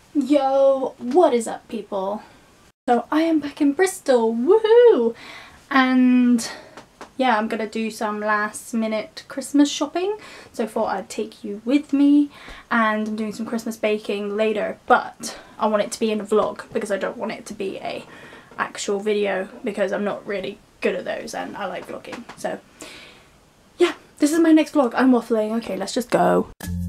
Yo, what is up people? So I am back in Bristol, woohoo! And yeah, I'm gonna do some last minute Christmas shopping, so I thought I'd take you with me, and I'm doing some Christmas baking later, but I want it to be in a vlog because I don't want it to be a actual video because I'm not really good at those and I like vlogging. So yeah, this is my next vlog. I'm waffling. Okay, let's just go.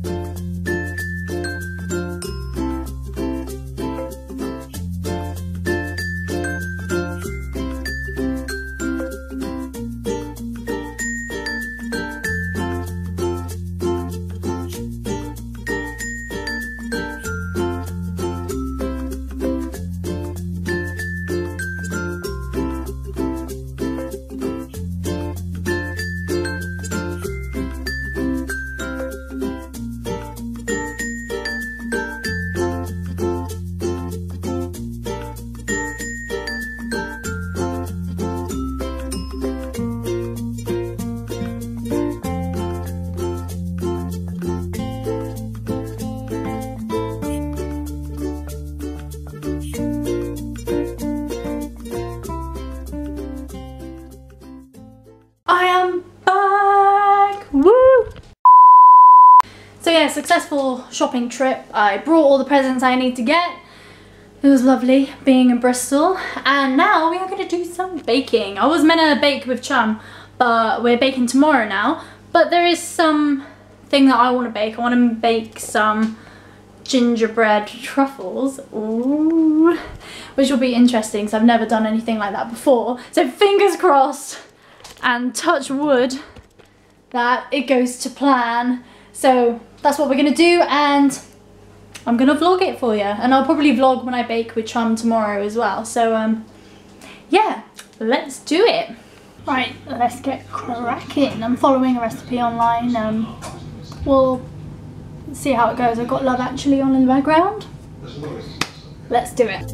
I am back! Woo! So yeah, successful shopping trip. I brought all the presents I need to get. It was lovely being in Bristol. And now we are going to do some baking. I was meant to bake with Chum, but we're baking tomorrow now. But there is some thing that I want to bake. I want to bake some gingerbread truffles. Ooh. Which will be interesting because I've never done anything like that before. So fingers crossed. And touch wood that it goes to plan. So that's what we're gonna do, and I'm gonna vlog it for you, and I'll probably vlog when I bake with Chum tomorrow as well. So yeah, let's do it. Right, let's get cracking. I'm following a recipe online. We'll see how it goes. I've got Love Actually on in the background. Let's do it.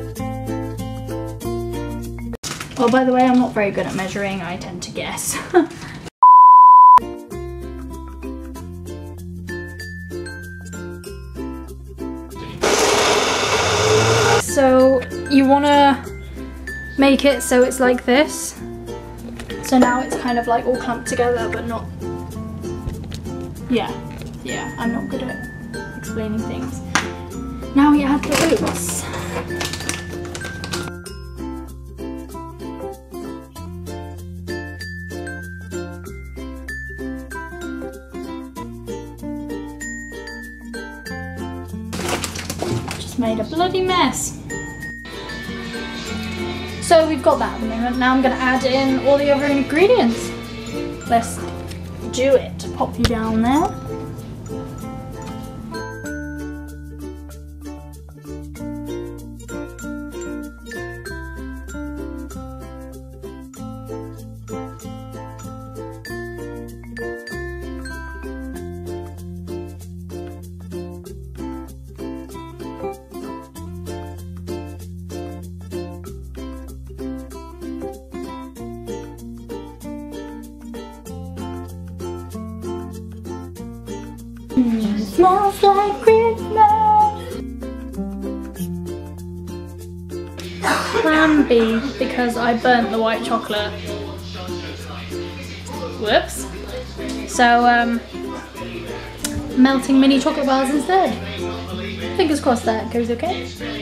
Oh, by the way, I'm not very good at measuring, I tend to guess. So, you want to make it so it's like this. So now it's kind of like all clumped together, but not... Yeah, I'm not good at explaining things. Now we add the oats. Made a bloody mess. So we've got that at the moment. Now I'm going to add in all the other ingredients. Let's do it. Pop you down there. Smells like Christmas. Plan B, because I burnt the white chocolate. Whoops. So melting mini chocolate bars instead. Fingers crossed that goes okay.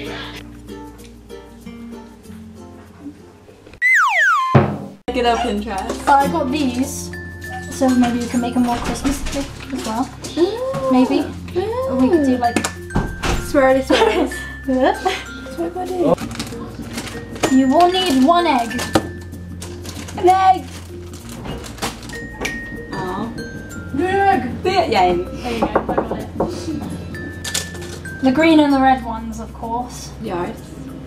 Look it up, Pinterest. I got these, so maybe we can make a more Christmas as well. Maybe. Or we could do like Swirly swirls. You will need one egg. An egg! Aww. Egg! Yeah. There you go, I got it. The green and the red ones, of course. Yards.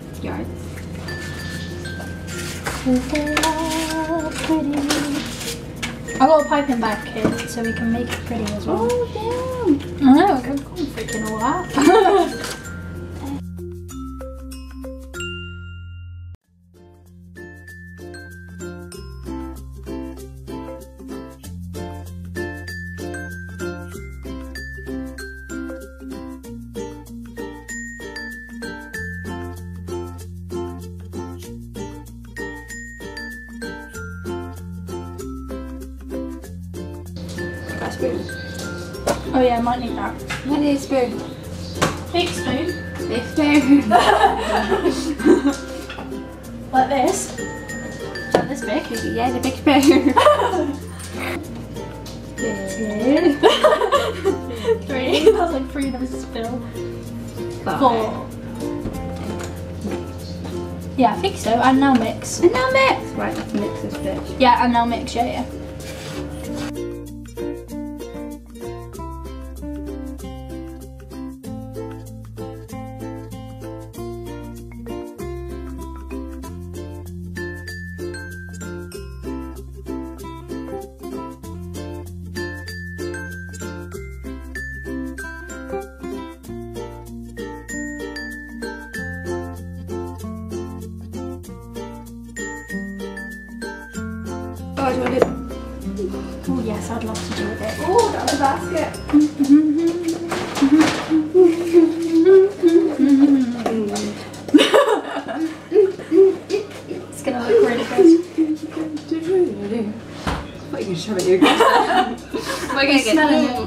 I got a piping bag kit so we can make it pretty as well. Oh, damn! I know, I'm freaking all that. that spoon? Oh yeah, I might need that. I need a spoon. Big spoon. Big spoon. Like this. Like this big. Yeah, the big spoon. 3. That's like 3 that was spill. 4. Yeah, I think so. And now mix. And now mix. Right, let's mix this bitch. Yeah, and now mix. Yeah. Oh, do you want it? Oh yes, I'd love to do with it. Oh, that was a basket. It's gonna look really good. What are you gonna shove it in your guts? We're gonna get Smelling it.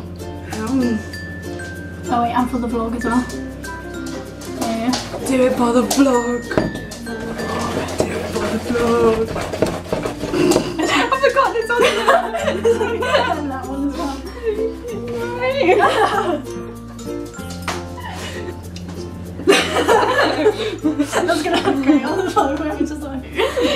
Mm. Oh wait, and for the vlog as well. Yeah. Do it for the vlog. Do it for the vlog. I forgot this on there. And that one as well. That's gonna look great on the vlog where I'm just like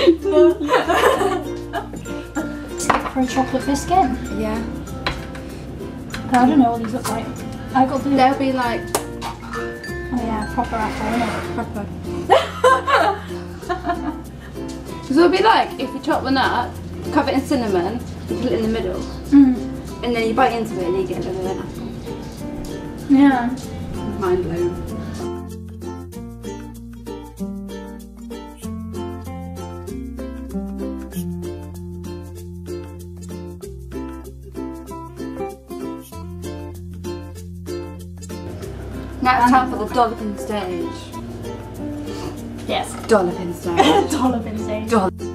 stick for a chocolate biscuit. Yeah. I don't know what these look like. I got blue. They'll be like Oh yeah, proper apple, innit? proper. So it'll be like if you chop one up, cover it in cinnamon, and put it in the middle, and then you bite into it and you get a little apple. Yeah. Mind blown. Now it's time for the dolloping stage. Yes. Dolloping stage. Dolloping stage.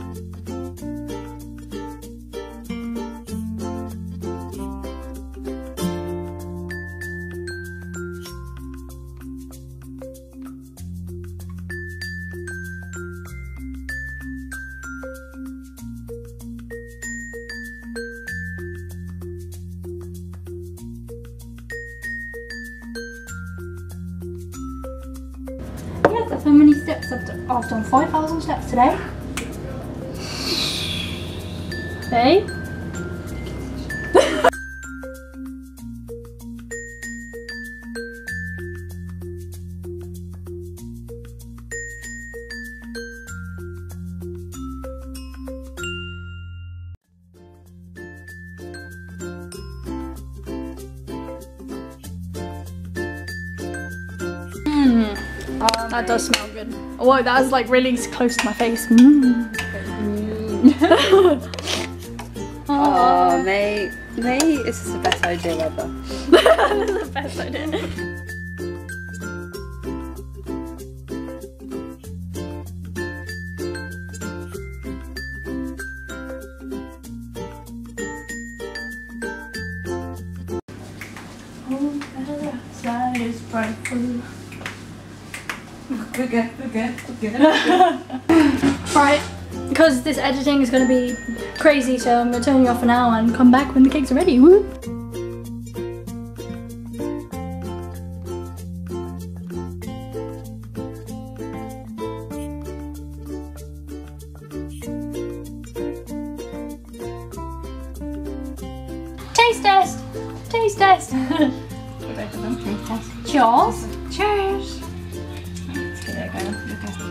Yeah, that's how many steps I've done. I've done 5,000 steps today. Hey? That does smell good. Whoa, that is like really close to my face. Oh, mate, this is the best idea ever. That is the best idea. That is bright blue. We're good. Right, because this editing is going to be crazy, so I'm going to turn you off for now and come back when the cakes are ready. Woo! Taste test! Taste test! Taste test. Cheers! Cheers. Let's give it a go.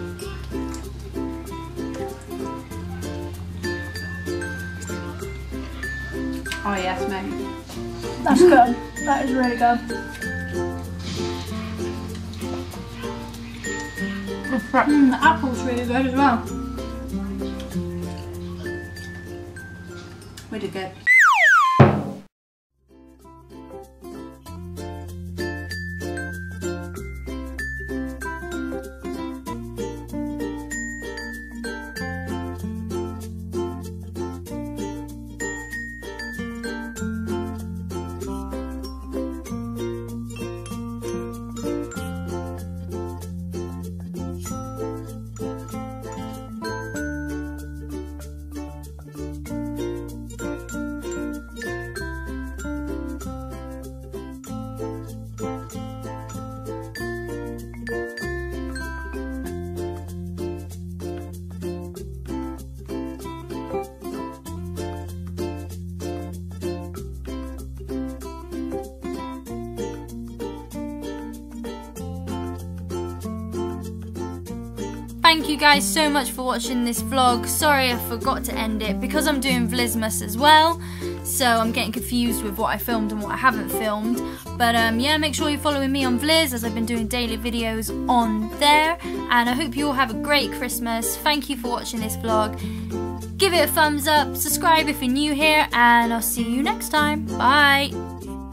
Oh yes, mate. That's good. That is really good. The apple's really good as well. Really good. thank you guys so much for watching this vlog. Sorry I forgot to end it because I'm doing Vlogmas as well, so I'm getting confused with what I filmed and what I haven't filmed. But yeah, make sure you're following me on Vliz, as I've been doing daily videos on there. And I hope you all have a great Christmas. Thank you for watching this vlog. Give it a thumbs up, subscribe if you're new here, and I'll see you next time. Bye!